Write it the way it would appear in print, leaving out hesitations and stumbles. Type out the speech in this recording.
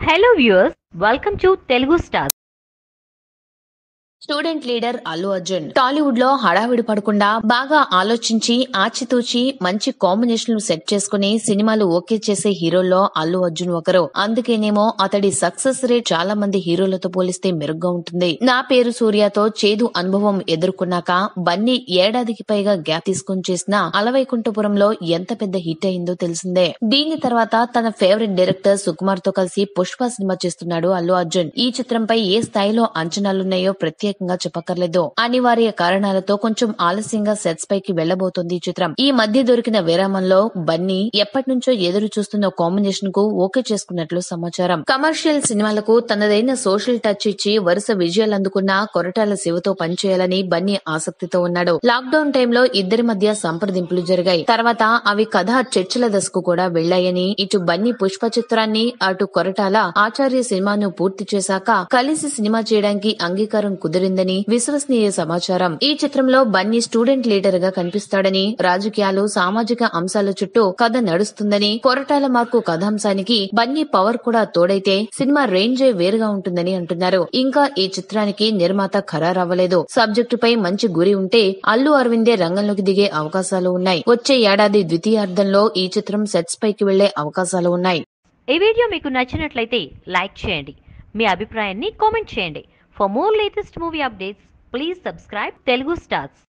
Hello viewers, welcome to Telugu Stars. Student leader Allu Arjun Tollywood లో హడావిడి పడకుండా బాగా ఆలోచించి ఆచితూచి మంచి కాంబినేషన్లు సెట్ చేసుకుని సినిమాలు ఓకే చేసే హీరోల్లో అల్లు అర్జున్ ఒకరు. అందుకేనేమో అతడి సక్సెస్ రేట్ చాలా మంది హీరోలతో పోలిస్తే మెరుగ్గా ఉంటుంది. నా పేరు సూర్యతో చేదు అనుభవం ఎదుర్కొన్నాక బన్నీ ఏడాదికి పైగా గ్యాప్ తీసుకుని చేసిన అలవైకుంఠపురంలో ఎంత పెద్ద హిట్ అయిందో తెలిసిందే. దీని తర్వాత తన ఫేవరెట్ డైరెక్టర్ సుకుమార్ తో కలిసి పుష్ప సినిమా చేస్తున్నాడు అల్లు అర్జున్. ఈ చిత్రంపై ఏ స్థాయిలో అంచనాలున్నాయో ప్రత్యేకంగా చెప్పక్కర్లేదు. అనివార్య కారణాలతో కొంచెం ఆలస్యంగా సెట్స్ పైకి వెళ్లబోతోంది ఈ చిత్రం. ఈ మధ్య దొరికిన విరామంలో బన్నీ ఎప్పటి నుంచో ఎదురు చూస్తున్న కాంబినేషన్ కు ఓకే చేసుకున్నట్లు సమాచారం. కమర్షియల్ సినిమాలకు తనదైన సోషల్ టచ్ ఇచ్చి వరుస విజయాలు అందుకున్న కొరటాల శివతో పనిచేయాలని బన్నీ ఆసక్తితో ఉన్నాడు. లాక్డౌన్ టైంలో ఇద్దరి మధ్య సంప్రదింపులు జరిగాయి. తర్వాత అవి కథా చర్చల దశకు కూడా వెళ్లాయని, ఇటు బన్నీ పుష్ప చిత్రాన్ని, అటు కొరటాల ఆచార్య సినిమాను పూర్తి చేశాక కలిసి సినిమా చేయడానికి అంగీకారం కుదిరిందని విశ్వసనీయ సమాచారం. ఈ చిత్రంలో బన్నీ స్టూడెంట్ లీడర్ గా కనిపిస్తాడని, రాజకీయాలు, సామాజిక అంశాల చుట్టూ కథ నడుస్తుందని, కొరటాల మార్కు కథాంశానికి బన్నీ పవర్ కూడా తోడైతే సినిమా రేంజే వేరుగా ఉంటుందని అంటున్నారు. ఇంకా ఈ చిత్రానికి నిర్మాత ఖరారవ్వలేదు. సబ్జెక్టుపై మంచి గురి ఉంటే అల్లు అరవిందే రంగంలోకి దిగే అవకాశాలు ఉన్నాయి. వచ్చే ఏడాది ద్వితీయార్థంలో ఈ చిత్రం సెట్స్ పైకి వెళ్లే అవకాశాలు ఉన్నాయి. ఈ వీడియో మీకు నచ్చినట్లయితే లైక్ చేయండి. మీ అభిప్రాయాన్ని కామెంట్ చేయండి. For more latest movie updates, please subscribe Telugu Stars.